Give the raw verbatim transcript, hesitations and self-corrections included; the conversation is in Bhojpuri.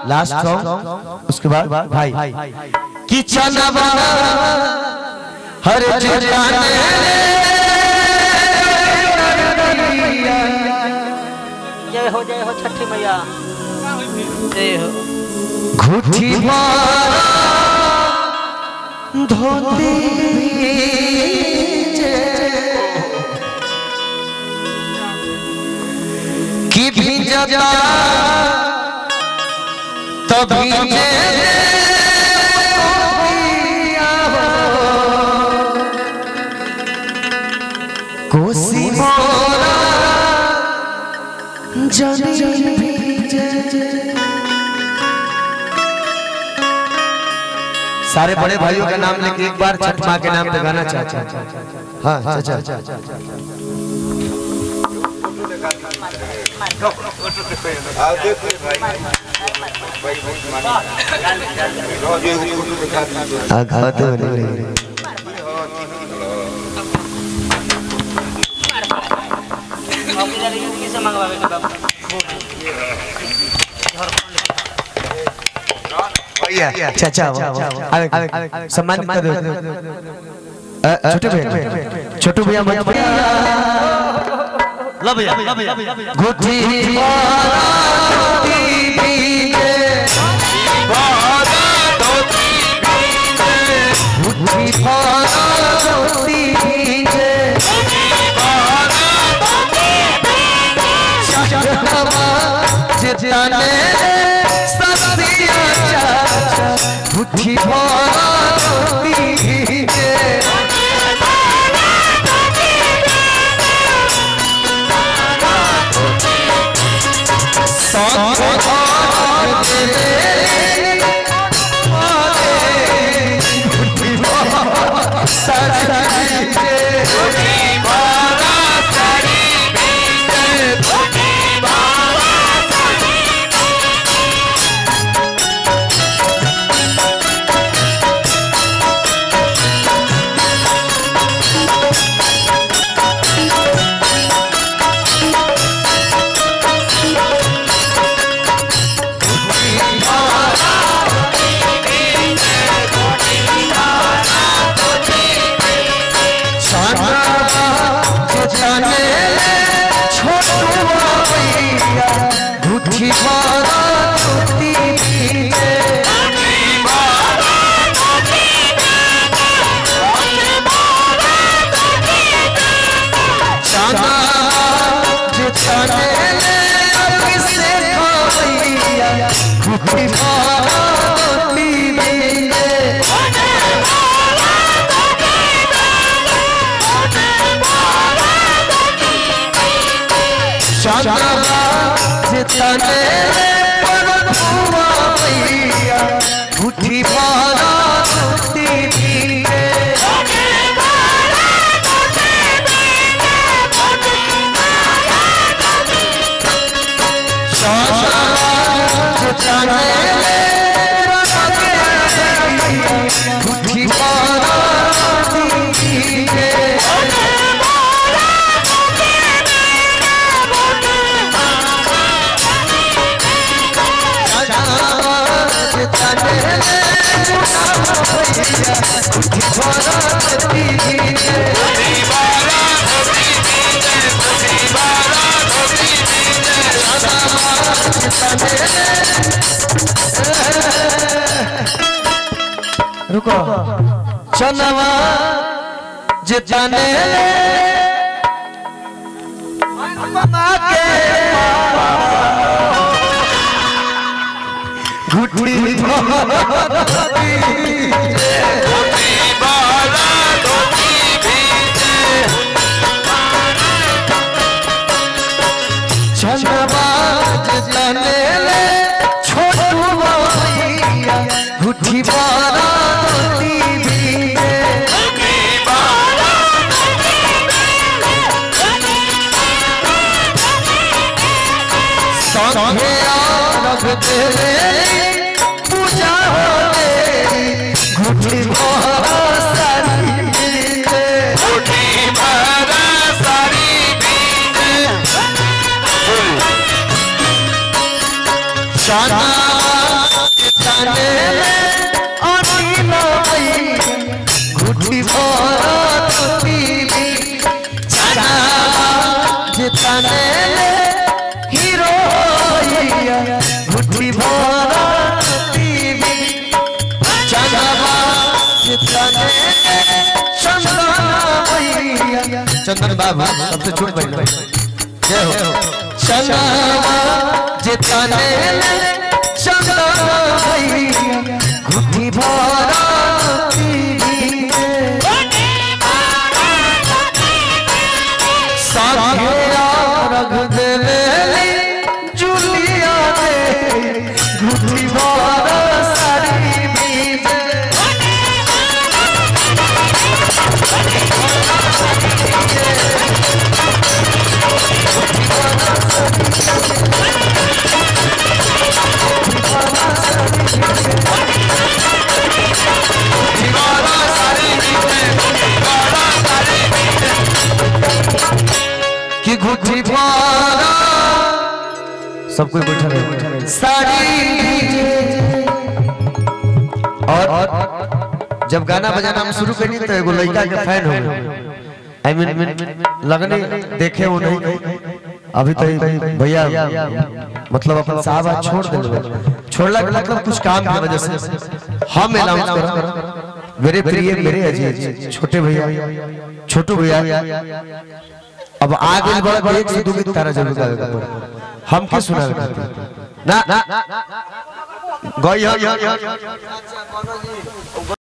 लास्ट सॉन्ग उसके बाद भाई कि चनवा हर जाने जय हो जय हो छठी मैया जय हो। घुटी मारा धोती की भींजा तभी कोसी मोरा जनी भीजे। सारे बड़े भाइयों का नाम लेके एक बार छठ माँ के नाम पे गाना चाहता हूँ। हाँ चाचा चाचा सम्मान कर दो छोटे भैया छोटू भैया मत ला भैया घुटी मारा धोती भीगे घुटी मारा धोती भीगे जिताने ससिया चाचा घुटी मारा धोती भीगे घुटी मारा धोती भीगे घुटी मारा धोती भीगे रुको चनवा जिताने घुटी चनवा जिताने छोटू भैया घुटी मारा धोती भीगे संगे रख दे पूजा होले घुटी मारा सारी भीगे घुटी मारा सारी भीगे शाना घुटी भरती चंदवा जितने चंदना भैया चंदन बाबा सबसे छोट बहन जय हो चंदवा जितने चंदना भैया घुटी भरती साथिया रख देले जुलिया दे घुटी भर सारी बीजे कि घुटी भर सब कोई बैठा रहे साड़ी और जब गाना बजाना हम शुरू करी तो एगो लड़का के फैन हो गए आई मीन लगने देखे वो नहीं अभी तो भैया मतलब अपन साहब छोड़ दे छोड़ला के मतलब कुछ काम की वजह से हम अनाउंस कर मेरे प्रिय मेरे अजीज छोटे भैया छोटू भैया अब आगे बढ़ एक से दो गीत तारा जरूर गाएगा हम के सुना ना ना गई